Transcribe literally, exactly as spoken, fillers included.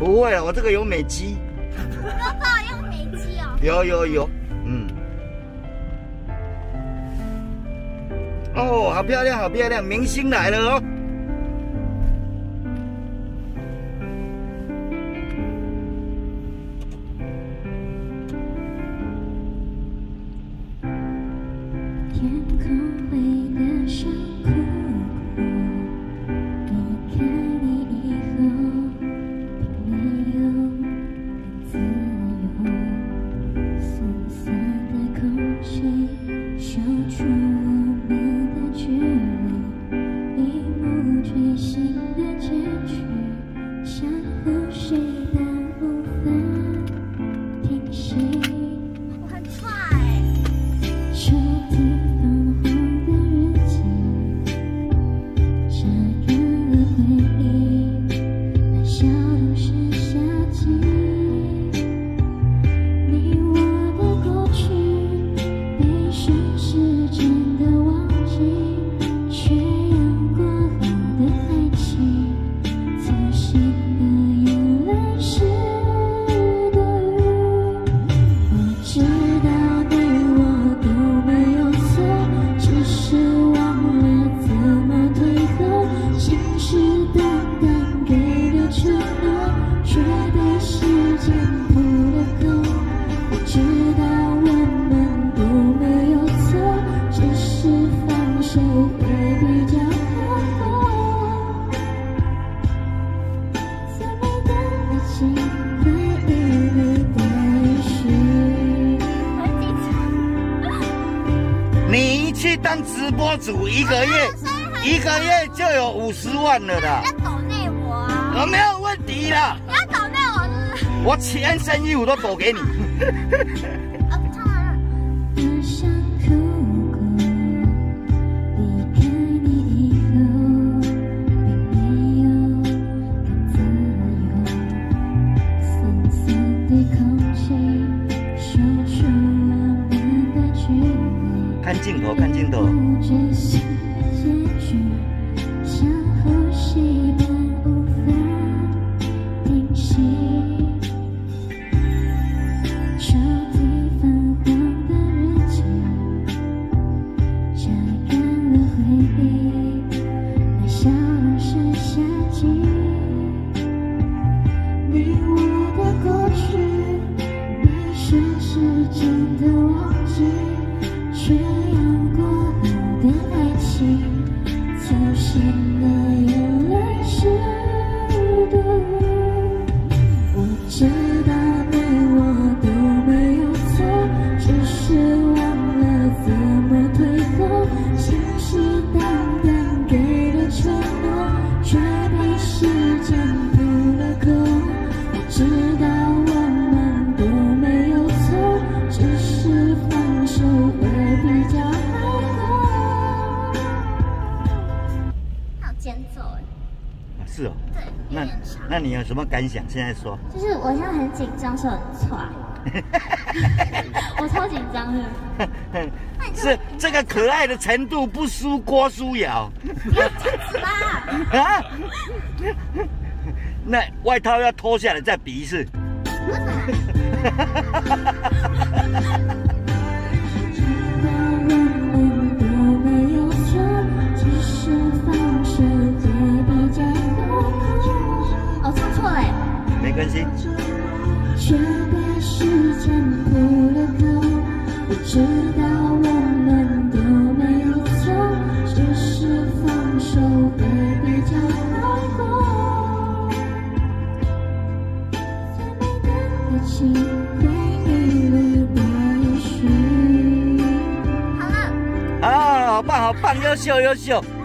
不会，我这个有美肌。 哥哥用美肌哦。 有有有，嗯。哦，好漂亮，好漂亮，明星来了哦。 天空灰的像哭哭，离开你以后，并没有更自由。涩涩的空气守住我们的距离，一幕锥心的结局，像呼吸般无法停息。 我很帅哎。 秋天泛黄的日记，榨干了回忆，那笑容是夏季。你我的过去，被顺时针的忘记，缺氧过后的爱情，粗心的眼泪是多余。我知道你我都没有错，只是忘了怎么退后。信誓旦旦给的承诺，却被时间扑了空。我知道我们都没有错，只是放手会比较好。再美的爱情会一律带去。 你去当直播主，一个月一个月就有五十万了啦。 要抖内我啊！ 我没有问题啦， 你要抖内我是不是？ 我全身衣服都抖给你。 哦，唱完了。 我想哭过，离开你以后，并没有更自由。涩涩的空气守住我们的距离。 看镜头，看镜头。 决心的结局，像呼吸般无法停息。抽屉泛黄的日记，榨干了回忆，那笑容是夏季。你我的过去，被顺时针的忘记，缺氧过后的爱情，粗心的眼泪是多余。我知道你我都没有错，只是忘了怎么退后。信誓旦旦给的承诺，却被时间扑了空。我知道我们都没有错，只是放手会比较好。 好间奏哎。 是哦， 对，有那点长。 那你有什么感想？现在说。 就是我现在很紧张，手很喘。我超紧张的。 是这个可爱的程度不输郭书瑶。 不要这样子啦！ 啊？那外套要脱下来再比一次。 为什么？ 我们都没有错，只是放手会比较好。 哦，唱错了哎。 没关系。 却被时间扑了空。我知道我们都没有错，只是放手会比较好过。再美的爱情会一律带去。 好了。 啊，好棒，好棒，优秀，优秀。